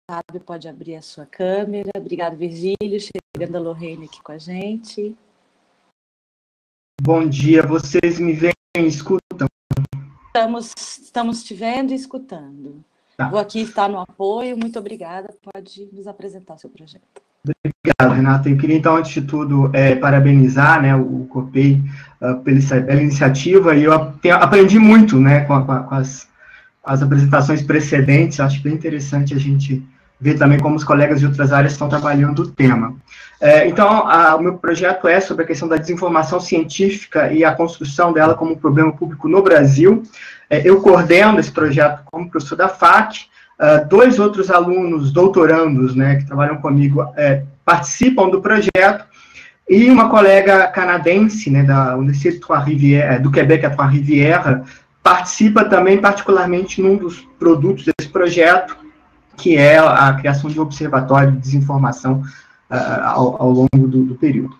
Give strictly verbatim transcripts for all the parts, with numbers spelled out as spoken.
sabe, pode abrir a sua câmera. Obrigada, Virgílio. Chegando a Lorraine aqui com a gente. Bom dia, vocês me veem e escutam? Estamos, estamos te vendo e escutando. Tá. Vou aqui estar no apoio. Muito obrigada. Pode nos apresentar o seu projeto. Obrigado, Renata. Eu queria, então, antes de tudo, é, parabenizar, né, o COPEI uh, pela, pela iniciativa, e eu tenho, aprendi muito, né, com, a, com, as, com as apresentações precedentes. Acho bem interessante a gente ver também como os colegas de outras áreas estão trabalhando o tema. É, então, a, o meu projeto é sobre a questão da desinformação científica e a construção dela como um problema público no Brasil. É, eu coordeno esse projeto como professor da F A C. Uh, dois outros alunos doutorandos, né, que trabalham comigo, é, participam do projeto, e uma colega canadense, né, da Universidade do Quebec, a Trois-Rivières, participa também, particularmente, num dos produtos desse projeto, que é a criação de um observatório de desinformação uh, ao, ao longo do, do período.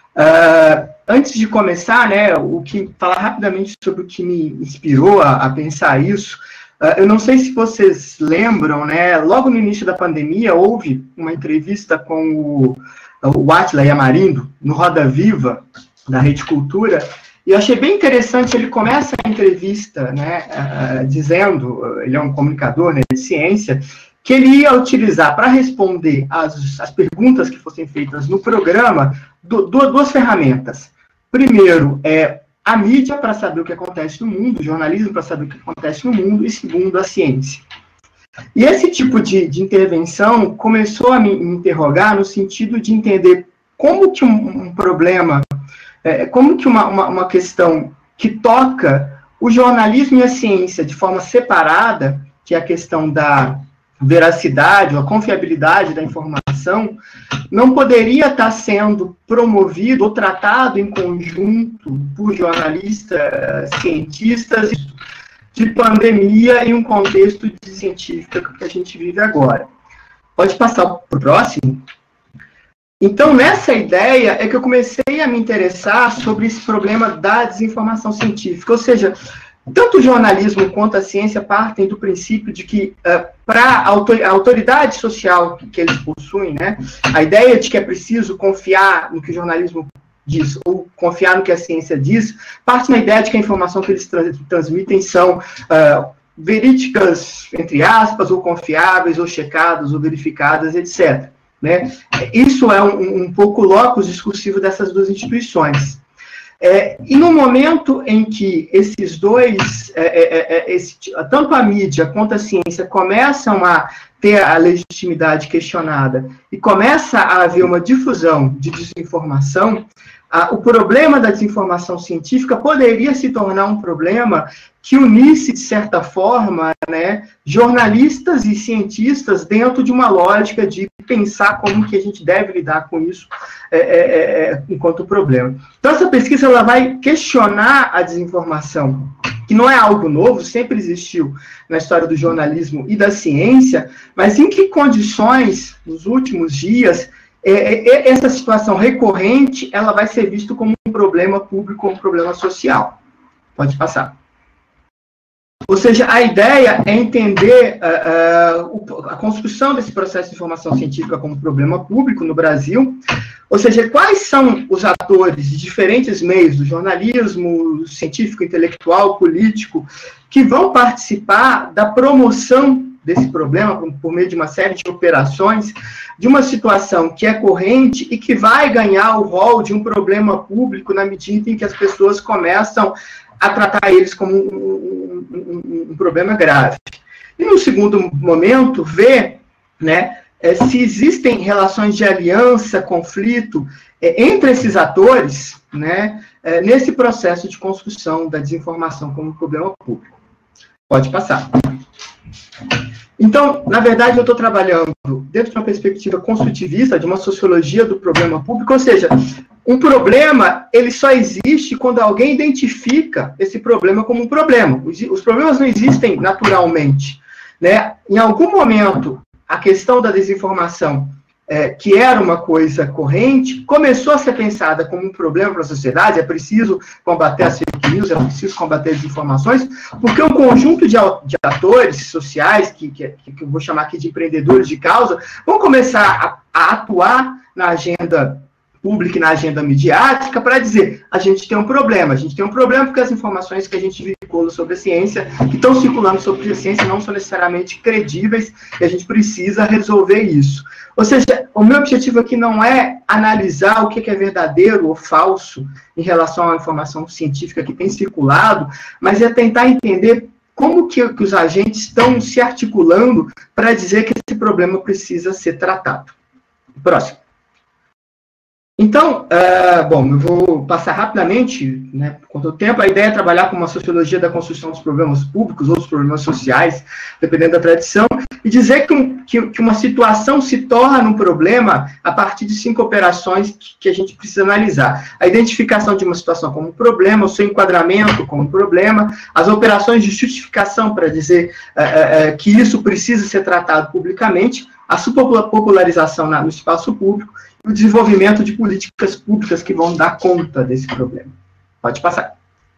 Uh, antes de começar, né, o que, falar rapidamente sobre o que me inspirou a, a pensar isso. Uh, eu não sei se vocês lembram, né, logo no início da pandemia, houve uma entrevista com o, o Átila Yamarino, no Roda Viva, da Rede Cultura, e eu achei bem interessante. Ele começa a entrevista, né, uh, dizendo, ele é um comunicador, né, de ciência, que ele ia utilizar para responder as, as perguntas que fossem feitas no programa do, do, duas ferramentas. Primeiro, é a mídia para saber o que acontece no mundo, o jornalismo para saber o que acontece no mundo, e segundo, a ciência. E esse tipo de, de intervenção começou a me interrogar no sentido de entender como que um, um problema, é, como que uma, uma, uma questão que toca o jornalismo e a ciência de forma separada, que é a questão da veracidade, ou a confiabilidade da informação, não poderia estar sendo promovido ou tratado em conjunto por jornalistas, cientistas, de pandemia em um contexto de científico que a gente vive agora. Pode passar para o próximo? Então, nessa ideia é que eu comecei a me interessar sobre esse problema da desinformação científica, ou seja, tanto o jornalismo quanto a ciência partem do princípio de que, uh, para a autoridade social que, que eles possuem, né, a ideia de que é preciso confiar no que o jornalismo diz, ou confiar no que a ciência diz, parte na ideia de que a informação que eles tra transmitem são uh, verídicas, entre aspas, ou confiáveis, ou checadas, ou verificadas, etcétera. Né? Isso é um, um pouco o locus discursivo dessas duas instituições. É, e no momento em que esses dois, é, é, é, esse, tanto a mídia quanto a ciência começam a ter a legitimidade questionada e começa a haver uma difusão de desinformação, a, o problema da desinformação científica poderia se tornar um problema que unisse, de certa forma, né, jornalistas e cientistas dentro de uma lógica de pensar como que a gente deve lidar com isso é, é, é, enquanto problema. Então, essa pesquisa ela vai questionar a desinformação, que não é algo novo, sempre existiu na história do jornalismo e da ciência, mas em que condições, nos últimos dias, é, é, essa situação recorrente ela vai ser vista como um problema público, como um problema social. Pode passar. Ou seja, a ideia é entender uh, uh, a construção desse processo de informação científica como problema público no Brasil, ou seja, quais são os atores de diferentes meios, do jornalismo, científico, intelectual, político, que vão participar da promoção desse problema por, por meio de uma série de operações, de uma situação que é corrente e que vai ganhar o rol de um problema público na medida em que as pessoas começam a tratar eles como um, um, um, um problema grave. E, no segundo momento, ver, né, é, se existem relações de aliança, conflito é, entre esses atores, né, é, nesse processo de construção da desinformação como um problema público. Pode passar. Então, na verdade, eu estou trabalhando dentro de uma perspectiva construtivista, de uma sociologia do problema público, ou seja, um problema, ele só existe quando alguém identifica esse problema como um problema. Os, os problemas não existem naturalmente, né? Em algum momento, a questão da desinformação é, que era uma coisa corrente, começou a ser pensada como um problema para a sociedade. É preciso combater as fake news, é preciso combater as informações, porque um conjunto de, de atores sociais, que, que, que eu vou chamar aqui de empreendedores de causa, vão começar a, a atuar na agenda pública e na agenda midiática para dizer, a gente tem um problema, a gente tem um problema porque as informações que a gente vincula sobre a ciência, que estão circulando sobre a ciência, não são necessariamente credíveis, e a gente precisa resolver isso. Ou seja, o meu objetivo aqui não é analisar o que é verdadeiro ou falso em relação à informação científica que tem circulado, mas é tentar entender como que, que os agentes estão se articulando para dizer que esse problema precisa ser tratado. Próximo. Então, uh, bom, eu vou passar rapidamente, né, por conta do tempo. A ideia é trabalhar com uma sociologia da construção dos problemas públicos ou dos problemas sociais, dependendo da tradição, e dizer que, um, que, que uma situação se torna um problema a partir de cinco operações que, que a gente precisa analisar. A identificação de uma situação como um problema, o seu enquadramento como um problema, as operações de justificação para dizer uh, uh, que isso precisa ser tratado publicamente, a subpopularização no espaço público, o desenvolvimento de políticas públicas que vão dar conta desse problema. Pode passar.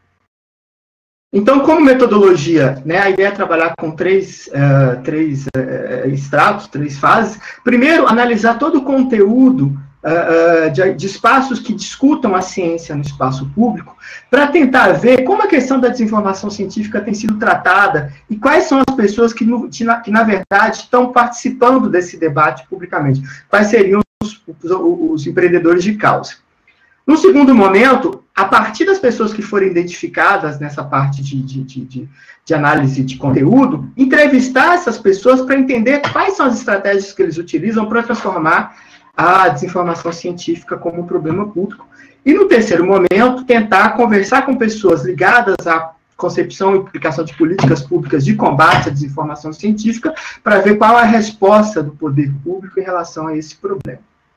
Então, como metodologia, né, a ideia é trabalhar com três, uh, três uh, estratos, três fases. Primeiro, analisar todo o conteúdo uh, uh, de, de espaços que discutam a ciência no espaço público, para tentar ver como a questão da desinformação científica tem sido tratada e quais são as pessoas que, no, que, na, que na verdade, estão participando desse debate publicamente. Quais seriam Os, os empreendedores de causa. No segundo momento, a partir das pessoas que forem identificadas nessa parte de, de, de, de análise de conteúdo, entrevistar essas pessoas para entender quais são as estratégias que eles utilizam para transformar a desinformação científica como um problema público. E no terceiro momento, tentar conversar com pessoas ligadas à concepção e aplicação de políticas públicas de combate à desinformação científica, para ver qual é a resposta do poder público em relação a esse problema.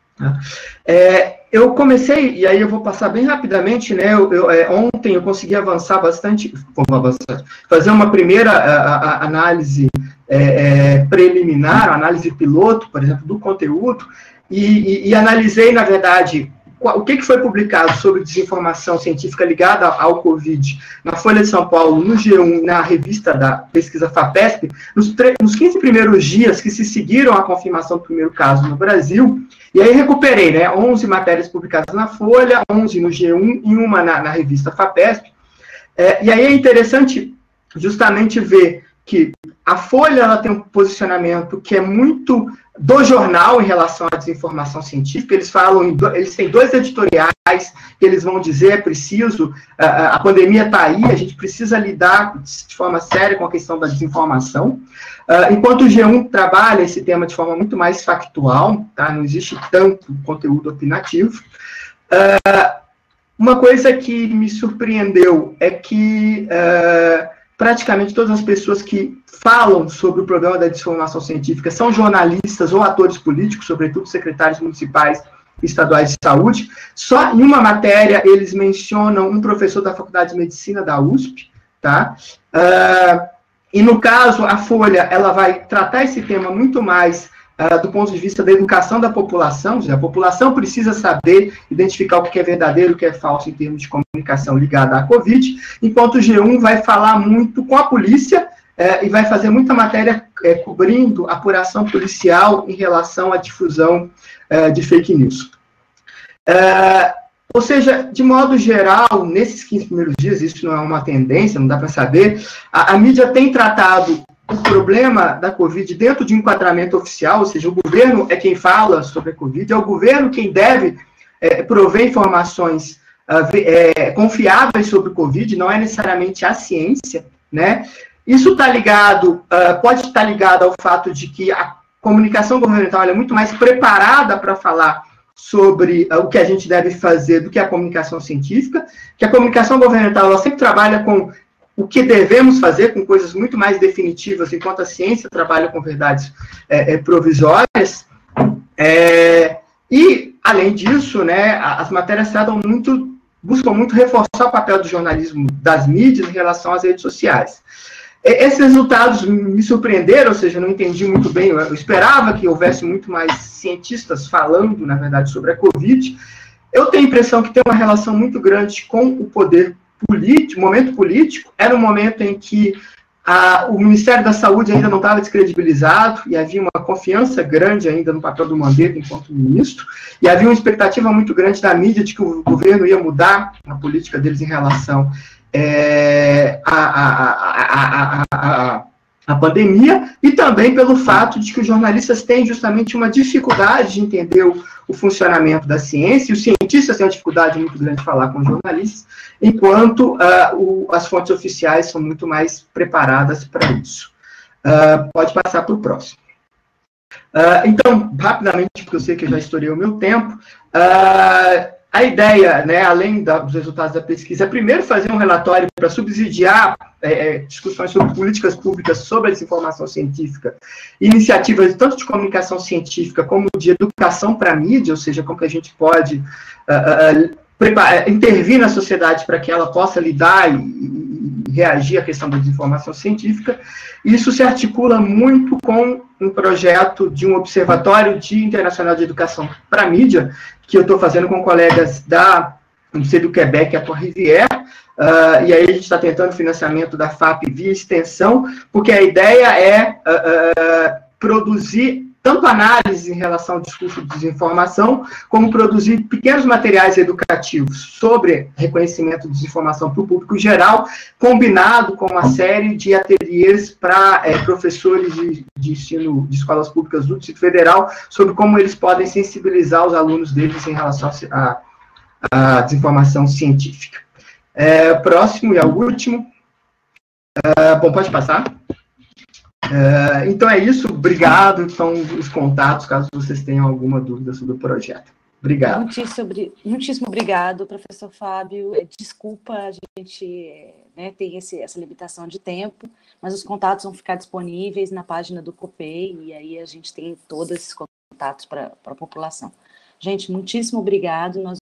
É, eu comecei, e aí eu vou passar bem rapidamente, né, eu, eu, é, ontem eu consegui avançar bastante, avançar, fazer uma primeira a, a, análise é, é, preliminar, análise piloto, por exemplo, do conteúdo, e, e, e analisei, na verdade, o que, que foi publicado sobre desinformação científica ligada ao Covid na Folha de São Paulo, no G um, na revista da pesquisa FAPESP, nos, nos quinze primeiros dias que se seguiram à confirmação do primeiro caso no Brasil, e aí recuperei, né, onze matérias publicadas na Folha, onze no G um e uma na, na revista FAPESP, é, e aí é interessante justamente ver que a Folha ela tem um posicionamento que é muito do jornal em relação à desinformação científica. Eles falam, eles têm dois editoriais que eles vão dizer, é preciso, a, a pandemia está aí, a gente precisa lidar de forma séria com a questão da desinformação, uh, enquanto o G um trabalha esse tema de forma muito mais factual, tá? Não existe tanto conteúdo opinativo. Uh, uma coisa que me surpreendeu é que uh, praticamente todas as pessoas que falam sobre o problema da desinformação científica são jornalistas ou atores políticos, sobretudo secretários municipais e estaduais de saúde. Só em uma matéria eles mencionam um professor da Faculdade de Medicina da U S P, tá? Uh, e no caso, a Folha, ela vai tratar esse tema muito mais Uh, do ponto de vista da educação da população. A população precisa saber identificar o que é verdadeiro e o que é falso em termos de comunicação ligada à Covid, enquanto o G um vai falar muito com a polícia uh, e vai fazer muita matéria uh, cobrindo a apuração policial em relação à difusão uh, de fake news. Uh, ou seja, de modo geral, nesses quinze primeiros dias, isso não é uma tendência, não dá para saber, a, a mídia tem tratado o problema da Covid dentro de um enquadramento oficial, ou seja, o governo é quem fala sobre a Covid, é o governo quem deve é, prover informações uh, é, confiáveis sobre o Covid, não é necessariamente a ciência, né? Isso está ligado, uh, pode estar ligado ao fato de que a comunicação governamental é muito mais preparada para falar sobre uh, o que a gente deve fazer do que a comunicação científica, que a comunicação governamental ela sempre trabalha com o que devemos fazer, com coisas muito mais definitivas, enquanto a ciência trabalha com verdades é, é, provisórias. É, e, além disso, né, as matérias tratam muito, buscam muito reforçar o papel do jornalismo das mídias em relação às redes sociais. esses resultados me surpreenderam, ou seja, não entendi muito bem, eu esperava que houvesse muito mais cientistas falando, na verdade, sobre a Covid. Eu tenho a impressão que tem uma relação muito grande com o poder político, momento político, era um momento em que a, o Ministério da Saúde ainda não estava descredibilizado, e havia uma confiança grande ainda no papel do Mandetta enquanto ministro, e havia uma expectativa muito grande da mídia de que o governo ia mudar a política deles em relação é, à a, a, a, a, a, a pandemia, e também pelo fato de que os jornalistas têm justamente uma dificuldade de entender o, o funcionamento da ciência, e os cientistas têm uma dificuldade muito grande de falar com os jornalistas, enquanto uh, o, as fontes oficiais são muito mais preparadas para isso. Uh, pode passar para o próximo. Uh, então, rapidamente, porque eu sei que eu já estourei o meu tempo, uh, a ideia, né, além da, dos resultados da pesquisa, é primeiro fazer um relatório para subsidiar é, discussões sobre políticas públicas sobre a desinformação científica, iniciativas tanto de comunicação científica como de educação para a mídia, ou seja, como que a gente pode uh, uh, preparar, intervir na sociedade para que ela possa lidar e, e reagir à questão da desinformação científica. Isso se articula muito com um projeto de um observatório de internacional de educação para a mídia, que eu estou fazendo com colegas da Universidade do Quebec e a Port-Rivière, uh, e aí a gente está tentando financiamento da F A P via extensão, porque a ideia é uh, uh, produzir tanto análise em relação ao discurso de desinformação, como produzir pequenos materiais educativos sobre reconhecimento de desinformação para o público geral, combinado com uma série de ateliês para é, professores de, de ensino de escolas públicas do Distrito Federal, sobre como eles podem sensibilizar os alunos deles em relação à desinformação científica. É, próximo e ao último. É, bom, pode passar. Uh, então é isso, obrigado, são os contatos, caso vocês tenham alguma dúvida sobre o projeto. Obrigado. Muitíssimo, muitíssimo obrigado, professor Fábio. Desculpa a gente, né, ter esse, essa limitação de tempo, mas os contatos vão ficar disponíveis na página do COPEI, e aí a gente tem todos esses contatos para a população. Gente, muitíssimo obrigado, nós